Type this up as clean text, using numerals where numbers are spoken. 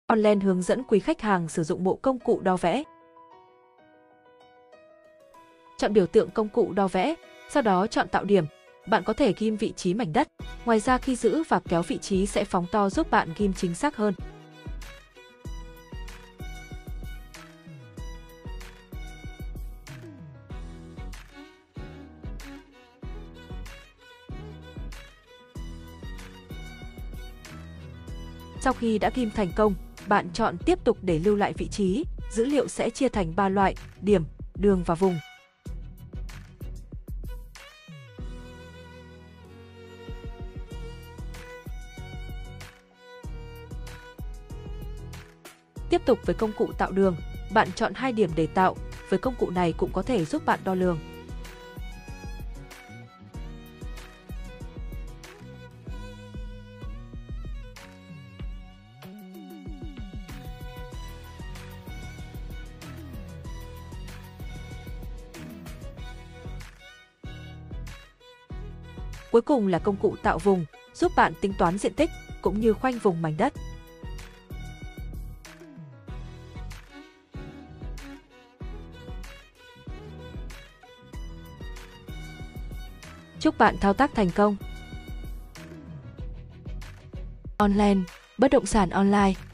Online hướng dẫn quý khách hàng sử dụng bộ công cụ đo vẽ. Chọn biểu tượng công cụ đo vẽ, sau đó chọn tạo điểm. Bạn có thể ghim vị trí mảnh đất. Ngoài ra khi giữ và kéo vị trí sẽ phóng to giúp bạn ghim chính xác hơn. Sau khi đã ghim thành công, bạn chọn tiếp tục để lưu lại vị trí. Dữ liệu sẽ chia thành 3 loại: điểm, đường và vùng. Tiếp tục với công cụ tạo đường, bạn chọn 2 điểm để tạo. Với công cụ này cũng có thể giúp bạn đo lường. Cuối cùng là công cụ tạo vùng, giúp bạn tính toán diện tích cũng như khoanh vùng mảnh đất. Chúc bạn thao tác thành công. Online, bất động sản online.